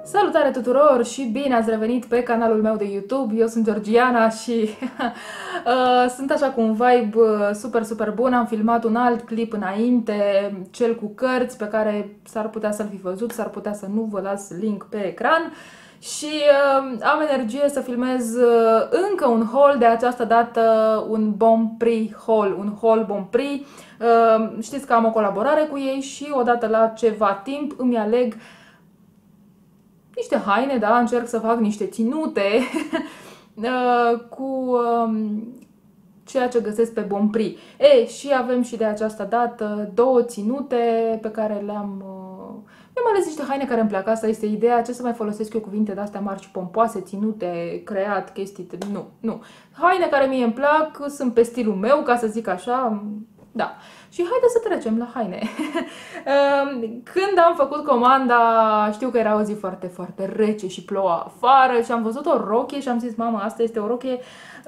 Salutare tuturor și bine ați revenit pe canalul meu de YouTube. Eu sunt Georgiana și sunt așa cu un vibe super bun. Am filmat un alt clip înainte, cel cu cărți, pe care s-ar putea să-l fi văzut, s-ar putea să nu, vă las link pe ecran. Și am energie să filmez încă un haul, de această dată un Bon Prix haul, un haul Bon Prix. Știți că am o colaborare cu ei și odată la ceva timp îmi aleg niște haine, da, încerc să fac niște ținute cu ceea ce găsesc pe Bon Prix. Și avem și de această dată două ținute pe care le-am... Mi-am ales niște haine care îmi plac, asta este ideea. Ce să mai folosesc eu cuvinte de-astea mari și pompoase, ținute, creat, chestii... Nu. Haine care mie îmi plac, sunt pe stilul meu, ca să zic așa, da. Și haideți să trecem la haine. Când am făcut comanda, știu că era o zi foarte rece și ploua afară și am văzut o rochie și am zis, mama, asta este o rochie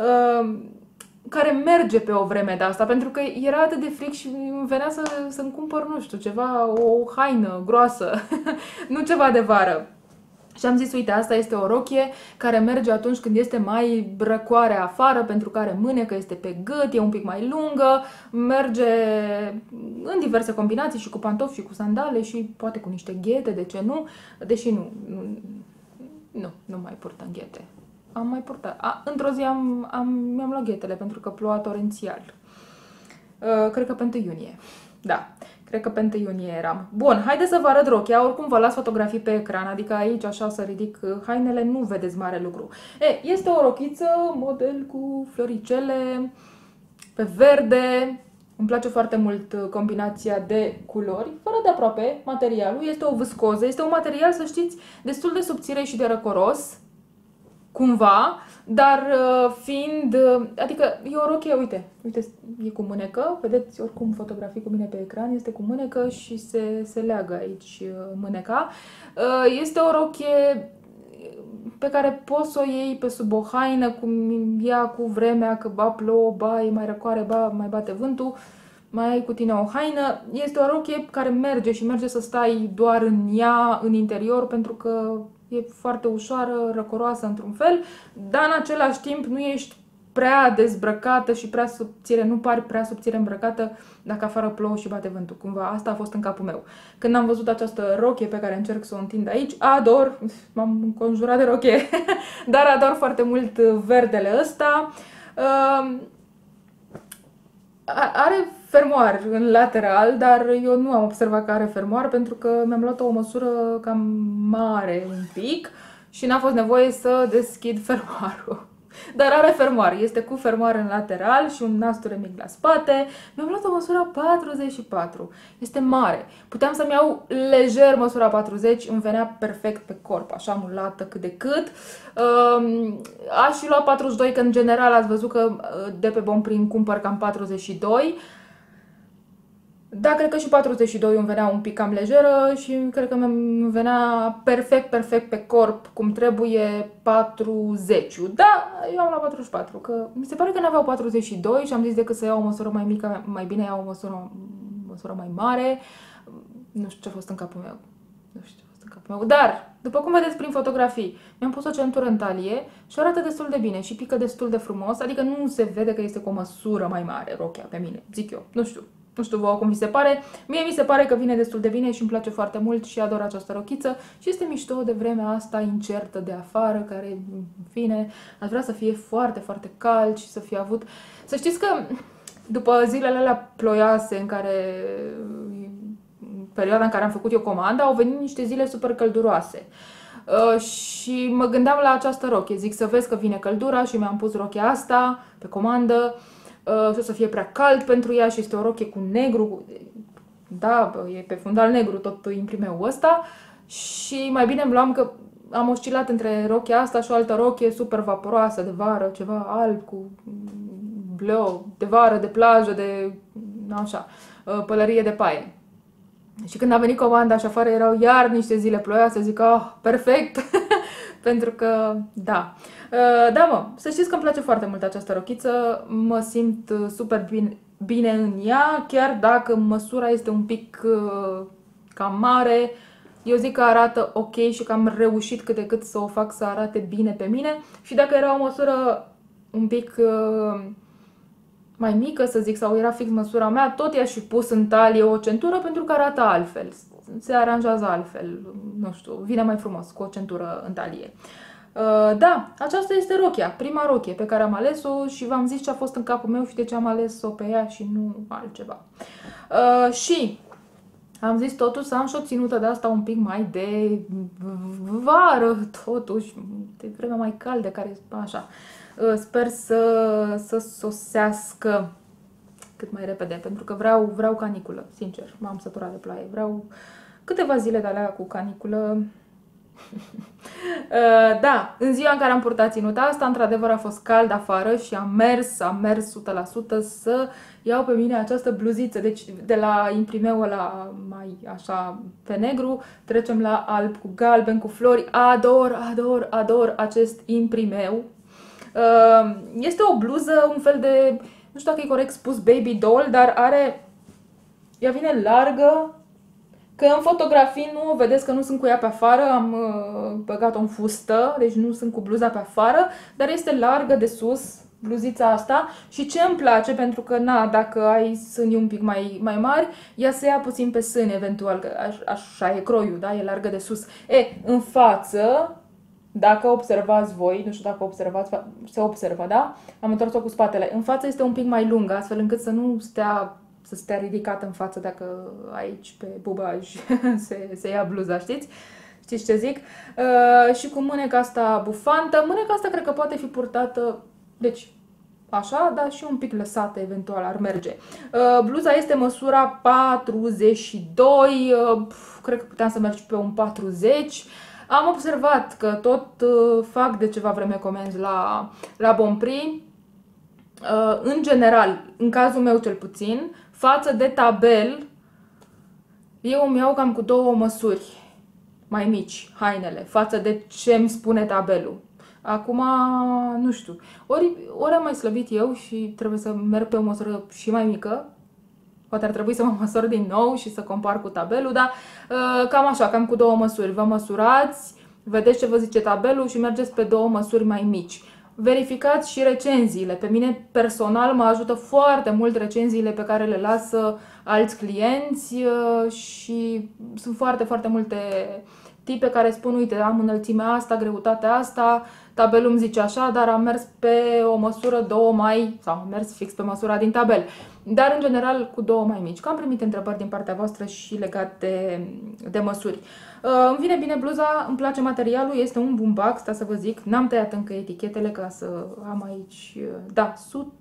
care merge pe o vreme de asta, pentru că era atât de fric și îmi venea să-mi cumpăr, nu știu, ceva, o haină groasă, nu ceva de vară. Și am zis, uite, asta este o rochie care merge atunci când este mai răcoare afară, pentru că are mânecă, este pe gât, e un pic mai lungă, merge în diverse combinații și cu pantofi și cu sandale și poate cu niște ghete, de ce nu? Deși nu mai purtăm ghete. Am mai purtat. Într-o zi mi-am luat ghetele pentru că ploua torențial. Cred că pe 1 iunie. Da. Cred că pe 1 iunie eram. Bun, haideți să vă arăt rochia, oricum vă las fotografii pe ecran, adică aici așa să ridic hainele, nu vedeți mare lucru. Este o rochiță, model cu floricele, pe verde, îmi place foarte mult combinația de culori, fără de aproape materialul, este o viscoză, este un material, să știți, destul de subțire și de răcoros, cumva, dar fiind, adică e o rochie, uite, e cu mânecă, vedeți oricum fotografii cu mine pe ecran, este cu mânecă și se leagă aici mâneca. Este o rochie pe care poți să o iei pe sub o haină, cum ia cu vremea, că ba plouă, ba e mai răcoare, ba mai bate vântul, mai ai cu tine o haină. Este o rochie care merge și merge să stai doar în ea, în interior, pentru că e foarte ușoară, răcoroasă într-un fel, dar în același timp nu ești prea dezbrăcată și prea subțire, nu pari prea subțire îmbrăcată dacă afară plouă și bate vântul. Cumva asta a fost în capul meu. Când am văzut această rochie pe care încerc să o întind aici, ador, m-am înconjurat de rochie, dar ador foarte mult verdele ăsta. Are fermoar în lateral, dar eu nu am observat că are fermoar pentru că mi-am luat o măsură cam mare un pic și n-a fost nevoie să deschid fermoarul. Dar are fermoar, este cu fermoar în lateral și un nasture mic la spate. Mi-am luat o măsură 44, este mare. Puteam să-mi iau lejer măsura 40, îmi venea perfect pe corp, așa mulată cât de cât. Aș fi luat 42, că în general ați văzut că de pe Bon Prix cumpăr cam 42. Da, cred că și 42 îmi venea un pic cam lejeră și cred că îmi venea perfect pe corp, cum trebuie 40. Da, eu am la 44, că mi se pare că n-aveau 42 și am zis decât să iau o măsură mai mică, mai bine iau o măsură mai mare. Nu știu ce a fost în capul meu. Dar, după cum vedeți prin fotografii, mi-am pus o centură în talie și arată destul de bine și pică destul de frumos, adică nu se vede că este cu o măsură mai mare rochia pe mine, zic eu, nu știu vouă cum vi se pare, mie mi se pare că vine destul de bine și îmi place foarte mult și ador această rochiță și este mișto de vremea asta incertă de afară, care, în fine, aș vrea să fie foarte cald și să fie avut... Să știți că după zilele alea ploioase în care... perioada în care am făcut eu comanda, au venit niște zile super călduroase. Și mă gândeam la această rochie, zic să vezi că vine căldura și mi-am pus rochia asta pe comandă. Și o să fie prea cald pentru ea și este o rochie cu negru, da, e pe fundal negru tot imprimeul ăsta și mai bine îmi luam, că am oscilat între rochia asta și o altă rochie super vaporoasă de vară, ceva alb cu bleu, de vară, de plajă, de așa, pălărie de paie. Și când a venit comanda și afară erau iar niște zile ploioase, zic, perfect, pentru că, da. Da, mă, să știți că îmi place foarte mult această rochiță, mă simt super bine în ea, chiar dacă măsura este un pic cam mare, Eu zic că arată ok și că am reușit cât de cât să o fac să arate bine pe mine. Și dacă era o măsură un pic mai mică, să zic, sau era fix măsura mea, tot i-aș fi pus în talie o centură pentru că arată altfel. Se aranjează altfel, nu știu, vine mai frumos cu o centură în talie. Da, aceasta este rochia, prima rochie pe care am ales-o și v-am zis ce a fost în capul meu și de ce am ales-o pe ea și nu altceva. Și am zis totuși să am și o ținută de asta un pic mai de vară, totuși, de vremea mai caldă, care așa. Sper să sosească cât mai repede, pentru că vreau caniculă, sincer, m-am săturat de ploaie, vreau câteva zile de alea cu caniculă. Da, în ziua în care am purtat ținuta asta, într-adevăr a fost cald afară și am mers 100% să iau pe mine această bluziță. Deci de la imprimeu ăla mai așa pe negru, trecem la alb cu galben, cu flori. Ador acest imprimeu. Este o bluză, un fel de, nu știu dacă e corect spus baby doll, dar ea vine largă, că în fotografii nu o vedeți că nu sunt cu ea pe afară, am băgat-o în fustă, deci nu sunt cu bluza pe afară, dar este largă de sus, bluzița asta, și ce îmi place, pentru că, na, dacă ai sânii un pic mai mari, ea se ia puțin pe sâni, eventual, că așa e croiul, da, e largă de sus. În față, dacă observați voi, nu știu dacă observați, se observă, da? Am întors-o cu spatele. În față este un pic mai lungă, astfel încât să nu stea ridicată în față dacă aici pe bubaj se ia bluza, știți? Știți ce zic? Și cu mâneca asta bufantă. Mâneca asta cred că poate fi purtată, deci așa, dar și un pic lăsată, eventual ar merge. Bluza este măsura 42, cred că puteam să merg pe un 40. Am observat că tot fac de ceva vreme comenzi la Bonprix. În general, în cazul meu cel puțin, față de tabel, eu îmi iau cam cu 2 măsuri mai mici hainele, față de ce îmi spune tabelul. Acum, nu știu, ori am mai slăbit eu și trebuie să merg pe o măsură și mai mică. Poate ar trebui să mă măsor din nou și să compar cu tabelul, dar cam așa, cam cu 2 măsuri. Vă măsurați, vedeți ce vă zice tabelul și mergeți pe 2 măsuri mai mici. Verificați și recenziile. Pe mine personal mă ajută foarte mult recenziile pe care le lasă alți clienți și sunt foarte, foarte multe tipe care spun, uite, am înălțimea asta, greutatea asta, tabelul îmi zice așa, dar am mers pe o măsură 2 sau am mers fix pe măsura din tabel. Dar în general cu 2 mai mici. Că am primit întrebări din partea voastră și legat de măsuri. Îmi vine bine bluza, îmi place materialul, este un bumbac, sta să vă zic, n-am tăiat încă etichetele ca să am aici, da,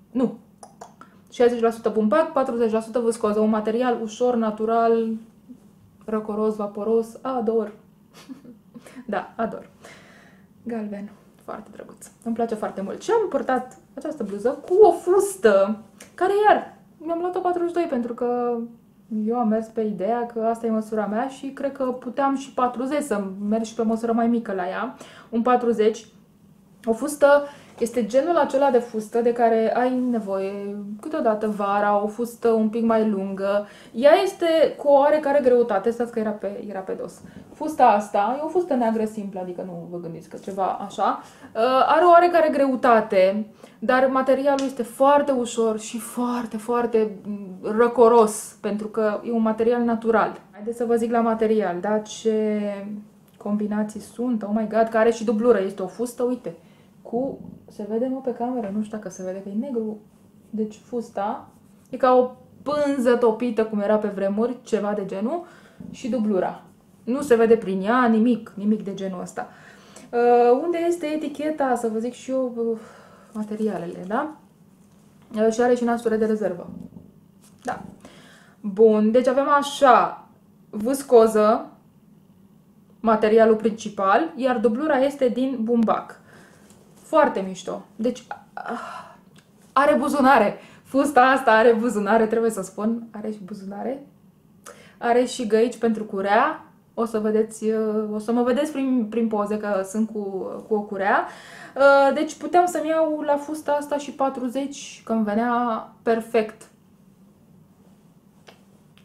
60% bumbac, 40% viscoză, un material ușor, natural, răcoros, vaporos, ador. Da, ador. Galben, foarte drăguț, îmi place foarte mult. Și am purtat această bluză cu o fustă, care iar mi-am luat-o 42 pentru că eu am mers pe ideea că asta e măsura mea și cred că puteam și 40 să merg și pe măsură mai mică la ea, un 40. O fustă este genul acela de fustă de care ai nevoie câteodată vara, o fustă un pic mai lungă. Ea este cu o oarecare greutate, stați că era pe dos. Fusta asta e o fustă neagră simplă, adică nu vă gândiți că ceva așa. Are o oarecare greutate, dar materialul este foarte ușor și foarte, foarte răcoros, pentru că e un material natural. Haideți să vă zic la material, da? Ce combinații sunt, oh my god, că are și dublură, este o fustă, uite. Se vede, mă, pe cameră, nu știu dacă se vede că e negru, deci fusta e ca o pânză topită cum era pe vremuri, ceva de genul, și dublura. Nu se vede prin ea nimic de genul ăsta. Unde este eticheta, să vă zic și eu materialele, da? Și are și nasure de rezervă. Da. Bun, deci avem așa, viscoză, materialul principal, iar dublura este din bumbac. Foarte mișto. Deci are buzunare. Fusta asta are buzunare, trebuie să spun. Are și buzunare. Are și găici pentru curea. O să mă vedeți prin poze că sunt cu o curea. Deci puteam să-mi iau la fusta asta și 40, că îmi venea perfect. Da,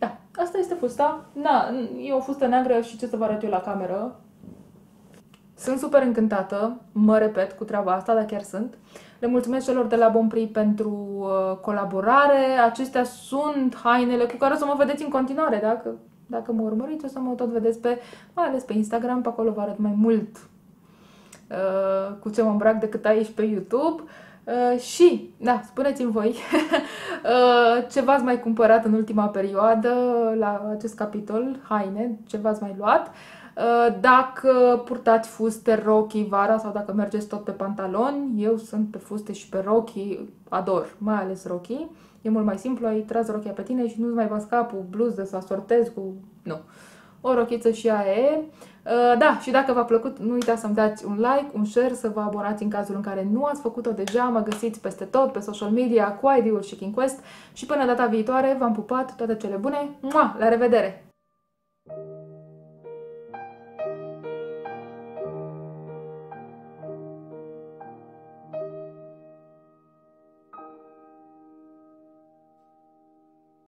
asta este fusta. Na, e o fustă neagră și ce să vă arăt eu la cameră. Sunt super încântată, mă repet, cu treaba asta, dar chiar sunt. Le mulțumesc celor de la Bon Prix pentru colaborare. Acestea sunt hainele cu care o să mă vedeți în continuare. Dacă mă urmăriți, o să mă tot vedeți mai ales pe Instagram, pe acolo vă arăt mai mult cu ce mă îmbrac decât aici pe YouTube. Și, da, spuneți-mi voi ce v-ați mai cumpărat în ultima perioadă la acest capitol, haine, ce v-ați mai luat. Dacă purtați fuste, rochii vara sau dacă mergeți tot pe pantaloni, eu sunt pe fuste și pe rochii, ador, mai ales rochii. E mult mai simplu, ai tras rochia pe tine și nu-ți mai bați capul, bluză să asortezi cu... Nu. O rochiță și aia e. Da, și dacă v-a plăcut, nu uitați să-mi dați un like, un share, să vă abonați în cazul în care nu ați făcut-o deja. Mă găsiți peste tot, pe social media, cu ID-ul și King Quest. Și până data viitoare, v-am pupat, toate cele bune. Mua! La revedere!